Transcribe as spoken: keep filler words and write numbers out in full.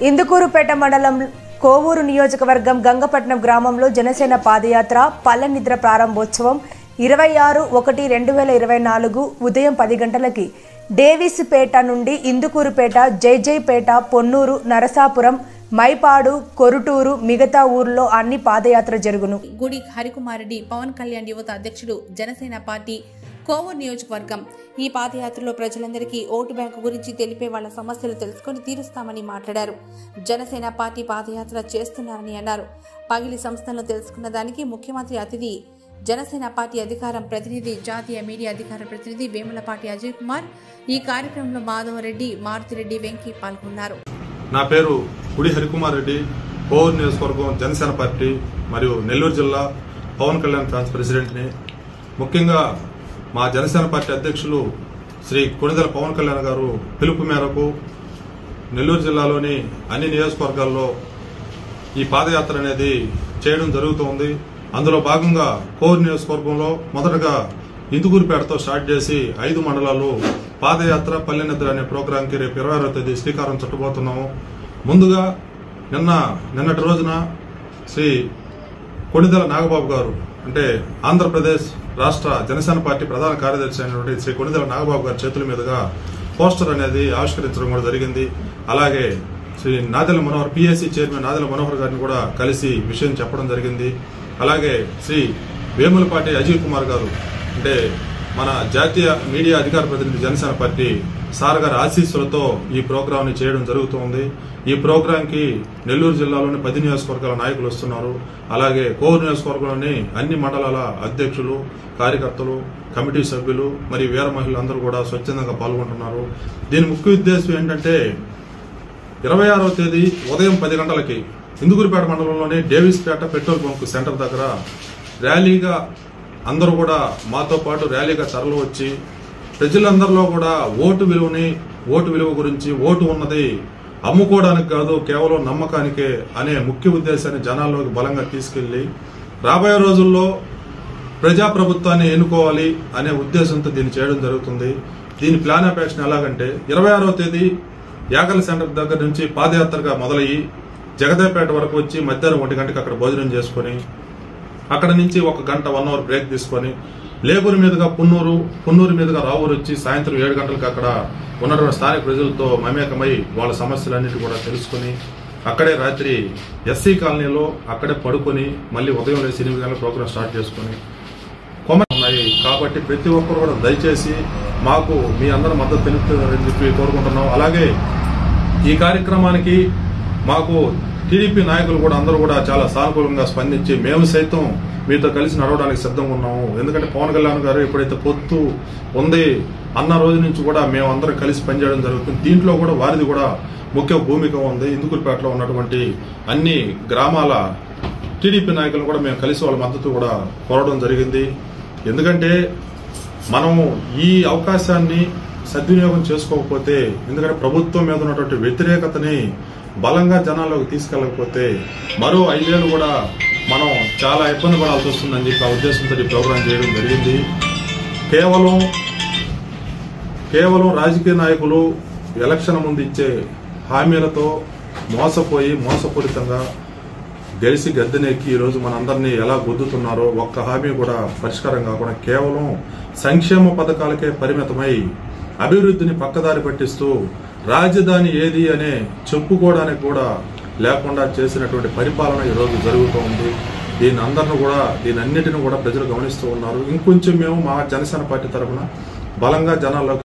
ఇందుకూరుపేట మండలం కోవూరు నియోజకవర్గం గంగపట్నం గ్రామంలో జనసేన పాదయాత్ర పల్లెనిద్ర ప్రారంభోత్సవం ఇరవై ఆరు ఒకటి రెండు వేల ఇరవై నాలుగు ఉదయం పది గంటలకి డేవిస్పేట నుండి ఇందుకూరుపేట, జైజైపేట, పొన్నూరు, నరసాపురం, మైపాడు, కొరుటూరు మిగతా ఊర్లో అన్ని పాదయాత్ర జరుగును. గుడి హరికుమారెడ్డి పవన్ కళ్యాణ్ యువత అధ్యక్షుడు, జనసేన పార్టీ కోవూరు నియోజకవర్గం. ఈ పాదయాత్రలో ప్రజలందరికీ ఓటు బ్యాంకు గురించి తెలిపే వాళ్ళ సమస్యలు తెలుసుకుని తీరుస్తామని మాట్లాడారు. జనసేన పార్టీ పాదయాత్ర చేస్తున్నారని అన్నారు. పగిలి సంస్థలను తెలుసుకున్న దానికి ముఖ్యమంత్రి అతిథి, జనసేన పార్టీ అధికారం ప్రతినిధి, జాతీయ మీడియా అధికార ప్రతినిధి వేములపాటి అజయ్ కుమార్. ఈ కార్యక్రమంలో మాధవరెడ్డి, మారుతిరెడ్డి, వెంకీ పాల్గొన్నారు. నా పేరు గుడి హరికుమార్ రెడ్డి, కోవూరు నియోజకవర్గం జనసేన పార్టీ మరియు నెల్లూరు జిల్లా పవన్ కళ్యాణ్ ఫ్యాన్స్ ప్రెసిడెంట్ని. ముఖ్యంగా మా జనసేన పార్టీ అధ్యక్షులు శ్రీ కొణిదెల పవన్ కళ్యాణ్ గారు పిలుపు మేరకు నెల్లూరు జిల్లాలోని అన్ని నియోజకవర్గాల్లో ఈ పాదయాత్ర అనేది చేయడం జరుగుతోంది. అందులో భాగంగా కోవూరు నియోజకవర్గంలో మొదటగా ఇందుకూరుపేటతో స్టార్ట్ చేసి ఐదు మండలాలు పాదయాత్ర పల్లెనిద్ర అనే ప్రోగ్రాంకి రేపు ఇరవై ఆరో తేదీ శ్రీకారం చుట్టబోతున్నాము. ముందుగా నిన్న నిన్నటి రోజున శ్రీ కొణిదెల నాగబాబు గారు, అంటే ఆంధ్రప్రదేశ్ రాష్ట్ర జనసేన పార్టీ ప్రధాన కార్యదర్శి అయినటువంటి శ్రీ కొణిదెల నాగబాబు గారి చేతుల మీదుగా పోస్టర్ అనేది ఆవిష్కరించడం కూడా జరిగింది. అలాగే శ్రీ నాదెల మనోహర్, పిఎస్సి చైర్మన్ నాదెల మనోహర్ గారిని కూడా కలిసి విషయం చెప్పడం జరిగింది. అలాగే శ్రీ వేములపాటి అజయ్ కుమార్ గారు, అంటే మన జాతీయ మీడియా అధికార ప్రతినిధి జనసేన పార్టీ సార్ గారి ఆశీస్సులతో ఈ ప్రోగ్రాం ని చేయడం జరుగుతోంది. ఈ ప్రోగ్రాం కి నెల్లూరు జిల్లాలోని పది నియోజకవర్గాల నాయకులు వస్తున్నారు. అలాగే కోవూరు నియోజకవర్గంలోని అన్ని మండలాల అధ్యక్షులు, కార్యకర్తలు, కమిటీ సభ్యులు మరియు వీర మహిళలు అందరూ కూడా స్వచ్ఛందంగా పాల్గొంటున్నారు. దీని ముఖ్య ఉద్దేశం ఏంటంటే ఇరవై ఆరవ తేదీ ఉదయం పది గంటలకి ఇందుకూరుపేట మండలంలోని డేవిస్పేట పెట్రోల్ బంక్ సెంటర్ దగ్గర ర్యాలీగా అందరూ కూడా మాతో పాటు ర్యాలీగా తరలి వచ్చి ప్రజలందరిలో కూడా ఓటు విలువని, ఓటు విలువ గురించి, ఓటు ఉన్నది అమ్ముకోవడానికి కాదు కేవలం నమ్మకానికే అనే ముఖ్య ఉద్దేశాన్ని జనాల్లోకి బలంగా తీసుకెళ్లి రాబోయే రోజుల్లో ప్రజాప్రభుత్వాన్ని ఎన్నుకోవాలి అనే ఉద్దేశంతో దీన్ని చేయడం జరుగుతుంది. దీని ప్లాన్ ఆఫ్ యాక్షన్ ఎలాగంటే ఇరవై ఆరవ తేదీ యాగల సెంటర్ దగ్గర నుంచి పాదయాత్రగా మొదలయ్యి జగదేపేట వరకు వచ్చి మధ్యాహ్నం ఒంటి గంటకి అక్కడ భోజనం చేసుకుని అక్కడ నుంచి ఒక గంట వన్ అవర్ బ్రేక్ తీసుకొని లేబూరు మీదుగా పున్నూరు, పున్నూరు మీదుగా రావూరు వచ్చి సాయంత్రం ఏడు గంటలకు అక్కడ ఉన్నటువంటి స్థానిక ప్రజలతో మమేకమై వాళ్ళ సమస్యలన్నిటి కూడా తెలుసుకుని అక్కడే రాత్రి ఎస్సీ కాలనీలో అక్కడే పడుకొని మళ్ళీ ఉదయం లేచి ఎనిమిది గంటల ప్రోగ్రాం స్టార్ట్ చేసుకుని కొమ్మ ఉన్నాయి. కాబట్టి ప్రతి ఒక్కరు కూడా దయచేసి మాకు మీ అందరూ మద్దతు తెలుపుతారని చెప్పి కోరుకుంటున్నాం. అలాగే ఈ కార్యక్రమానికి మాకు టీడీపీ నాయకులు కూడా అందరూ కూడా చాలా సానుకూలంగా స్పందించి మేము సైతం మీతో కలిసి నడవడానికి సిద్ధంగా ఉన్నాము. ఎందుకంటే పవన్ కళ్యాణ్ గారు ఎప్పుడైతే పొత్తు ఉంది అన్న రోజు నుంచి కూడా మేము అందరం కలిసి పనిచేయడం జరుగుతుంది. దీంట్లో కూడా వారిది కూడా ముఖ్య భూమిక ఉంది. ఇందుకూరుపేటలో ఉన్నటువంటి అన్ని గ్రామాల టీడీపీ నాయకులను కూడా మేము కలిసి వాళ్ళ మద్దతు కూడా కోరడం జరిగింది. ఎందుకంటే మనం ఈ అవకాశాన్ని సద్వినియోగం చేసుకోకపోతే, ఎందుకంటే ప్రభుత్వం మీద ఉన్నటువంటి వ్యతిరేకతని బలంగా జనాల్లోకి తీసుకెళ్లకపోతే మరో ఐదేళ్లు కూడా మనం చాలా ఇబ్బంది పడాల్సి వస్తుందని చెప్పి ఆ ఉద్దేశంతో ఈ ప్రోగ్రాం చేయడం జరిగింది. కేవలం కేవలం రాజకీయ నాయకులు ఎలక్షన్ ముందు ఇచ్చే హామీలతో మోసపోయి మోసపూరితంగా గెలిచి గద్దెనెక్కి ఈరోజు మనందరినీ ఎలా గుద్దుతున్నారో ఒక్క హామీ కూడా పరిష్కారం కాకుండా కేవలం సంక్షేమ పథకాలకే పరిమితమై అభివృద్ధిని పక్కదారి పట్టిస్తూ రాజధాని ఏది అనే చెప్పుకోవడానికి కూడా లేకుండా చేసినటువంటి పరిపాలన ఈరోజు జరుగుతూ ఉంది. దీని అందరిని కూడా దీని అన్నిటిని కూడా ప్రజలు గమనిస్తూ ఉన్నారు. ఇంకొంచెం మేము మా జనసేన పార్టీ తరఫున బలంగా జనాల్లో